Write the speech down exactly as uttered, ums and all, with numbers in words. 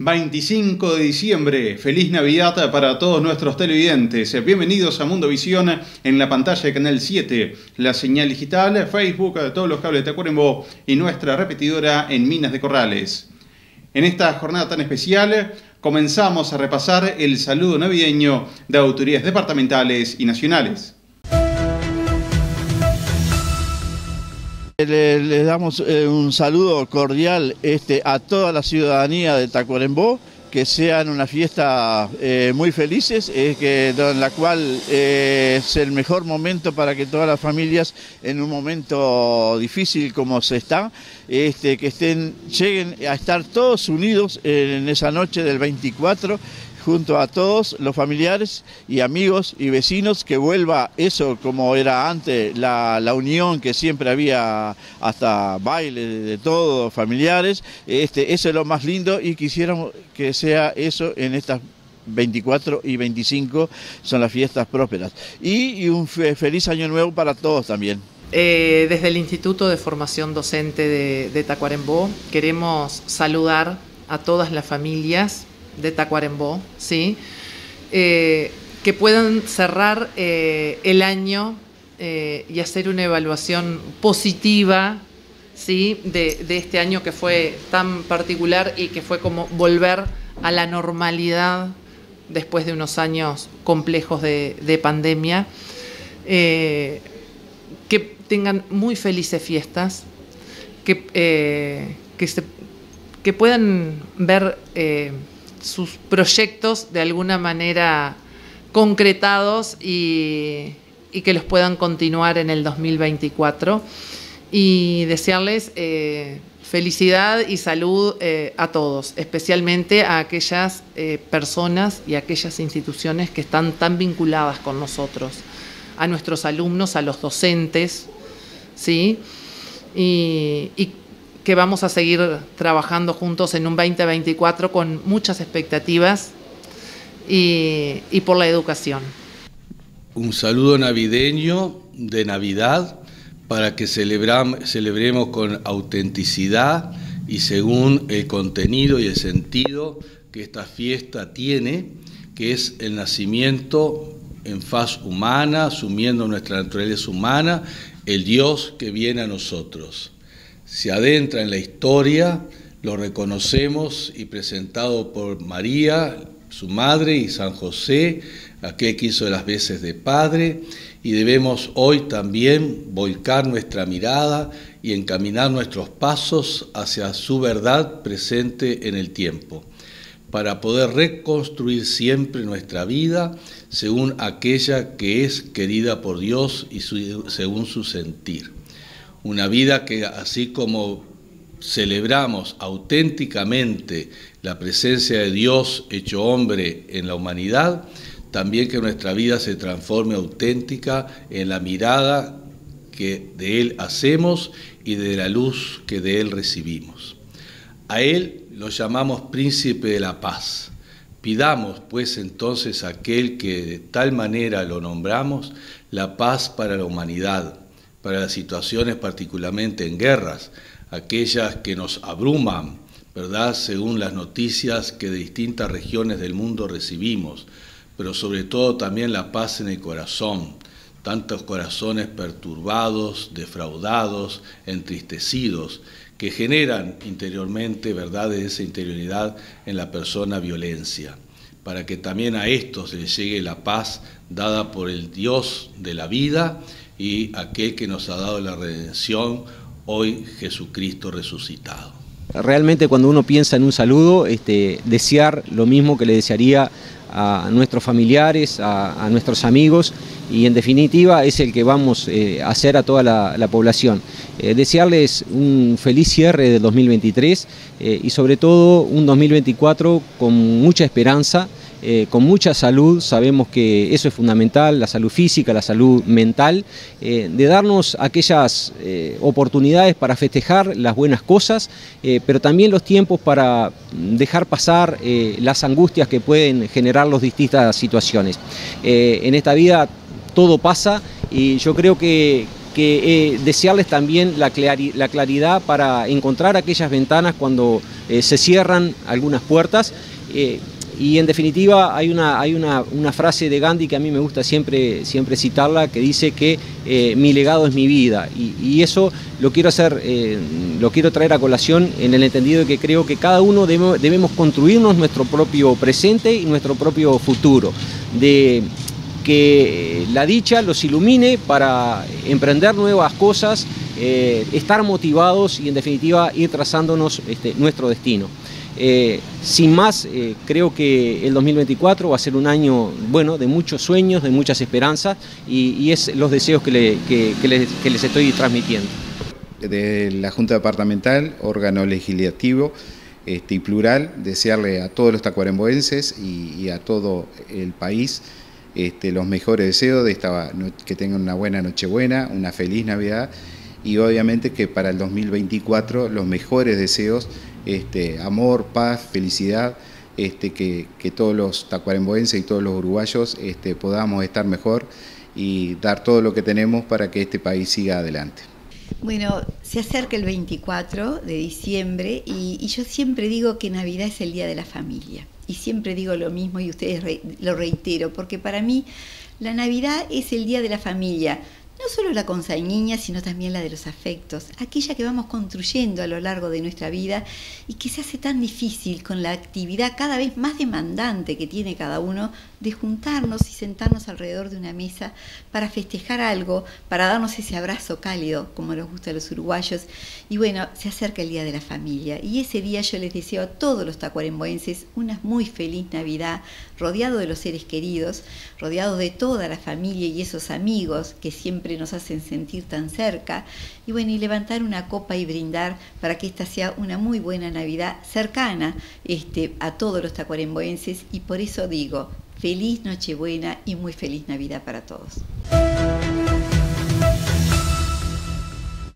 veinticinco de diciembre, feliz Navidad para todos nuestros televidentes. Bienvenidos a Mundo Visión en la pantalla de Canal siete, la señal digital, Facebook, todos los cables de Tacuarembó y nuestra repetidora en Minas de Corrales. En esta jornada tan especial comenzamos a repasar el saludo navideño de autoridades departamentales y nacionales. Le, le damos eh, un saludo cordial este, a toda la ciudadanía de Tacuarembó, que sean una fiesta eh, muy felices, eh, que, en la cual eh, es el mejor momento para que todas las familias, en un momento difícil como se está, este, que estén, lleguen a estar todos unidos en esa noche del veinticuatro, junto a todos los familiares y amigos y vecinos, que vuelva eso como era antes, la, la unión que siempre había, hasta bailes de, de todos, familiares. Este, eso es lo más lindo y quisiéramos que sea eso en estas veinticuatro y veinticinco, son las fiestas prósperas. Y, y un fe, feliz año nuevo para todos también. Eh, desde el Instituto de Formación Docente de, de Tacuarembó queremos saludar a todas las familias de Tacuarembó, ¿sí? Eh, que puedan cerrar eh, el año eh, y hacer una evaluación positiva, ¿sí? de, de este año que fue tan particular y que fue como volver a la normalidad después de unos años complejos de, de pandemia. Eh, que tengan muy felices fiestas, que, eh, que, se, que puedan ver eh, sus proyectos de alguna manera concretados y, y que los puedan continuar en el dos mil veinticuatro, y desearles eh, felicidad y salud eh, a todos, especialmente a aquellas eh, personas y aquellas instituciones que están tan vinculadas con nosotros, a nuestros alumnos, a los docentes, ¿sí? y, y que vamos a seguir trabajando juntos en un veinte veinticuatro con muchas expectativas y, y por la educación. Un saludo navideño de Navidad para que celebram, celebremos con autenticidad y según el contenido y el sentido que esta fiesta tiene, que es el nacimiento en faz humana, asumiendo nuestra naturaleza humana, el Dios que viene a nosotros. Se adentra en la historia, lo reconocemos y presentado por María, su madre, y San José, aquel que hizo las veces de padre, y debemos hoy también volcar nuestra mirada y encaminar nuestros pasos hacia su verdad presente en el tiempo, para poder reconstruir siempre nuestra vida según aquella que es querida por Dios y su, según su sentir. Una vida que, así como celebramos auténticamente la presencia de Dios hecho hombre en la humanidad, también que nuestra vida se transforme auténtica en la mirada que de Él hacemos y de la luz que de Él recibimos. A Él lo llamamos Príncipe de la Paz. Pidamos, pues, entonces a aquel que de tal manera lo nombramos, la paz para la humanidad, para las situaciones particularmente en guerras, aquellas que nos abruman, ¿verdad?, según las noticias que de distintas regiones del mundo recibimos, pero sobre todo también la paz en el corazón, tantos corazones perturbados, defraudados, entristecidos, que generan interiormente, ¿verdad?, de esa interioridad en la persona violencia, para que también a estos les llegue la paz dada por el Dios de la vida y aquel que nos ha dado la redención, hoy Jesucristo resucitado. Realmente cuando uno piensa en un saludo, este, desear lo mismo que le desearía a nuestros familiares, a, a nuestros amigos, y en definitiva es el que vamos eh, a hacer a toda la, la población. Eh, desearles un feliz cierre del dos mil veintitrés eh, y sobre todo un dos mil veinticuatro con mucha esperanza, Eh, con mucha salud. Sabemos que eso es fundamental, la salud física, la salud mental, eh, de darnos aquellas eh, oportunidades para festejar las buenas cosas, eh, pero también los tiempos para dejar pasar eh, las angustias que pueden generar las distintas situaciones. Eh, en esta vida todo pasa y yo creo que que eh, desearles también la, clari la claridad para encontrar aquellas ventanas cuando eh, se cierran algunas puertas. Eh, y en definitiva hay, una, hay una, una frase de Gandhi que a mí me gusta siempre, siempre citarla, que dice que eh, mi legado es mi vida, y, y eso lo quiero hacer, eh, lo quiero traer a colación en el entendido de que creo que cada uno debemos, debemos construirnos nuestro propio presente y nuestro propio futuro, de que la dicha los ilumine para emprender nuevas cosas, eh, estar motivados y en definitiva ir trazándonos este, nuestro destino. Eh, sin más, eh, creo que el dos mil veinticuatro va a ser un año bueno, de muchos sueños, de muchas esperanzas, y, y es los deseos que, le, que, que, les, que les estoy transmitiendo. De la Junta Departamental, órgano legislativo este, y plural, desearle a todos los tacuaremboenses y, y a todo el país este, los mejores deseos, de esta, que tengan una buena Nochebuena, una feliz Navidad, y obviamente que para el dos mil veinticuatro los mejores deseos, este, amor, paz, felicidad, este, que, que todos los tacuaremboenses y todos los uruguayos este, podamos estar mejor y dar todo lo que tenemos para que este país siga adelante. Bueno, se acerca el veinticuatro de diciembre y, y yo siempre digo que Navidad es el día de la familia. Y siempre digo lo mismo y ustedes re, lo reitero, porque para mí la Navidad es el día de la familia. No solo la consanguínea, sino también la de los afectos, aquella que vamos construyendo a lo largo de nuestra vida y que se hace tan difícil con la actividad cada vez más demandante que tiene cada uno de juntarnos y sentarnos alrededor de una mesa para festejar algo, para darnos ese abrazo cálido, como nos gusta a los uruguayos. Y bueno, se acerca el Día de la Familia y ese día yo les deseo a todos los tacuaremboenses una muy feliz Navidad, rodeado de los seres queridos, rodeado de toda la familia y esos amigos que siempre nos hacen sentir tan cerca, y bueno, y levantar una copa y brindar para que esta sea una muy buena Navidad cercana este, a todos los tacuaremboenses, y por eso digo, feliz Nochebuena y muy feliz Navidad para todos.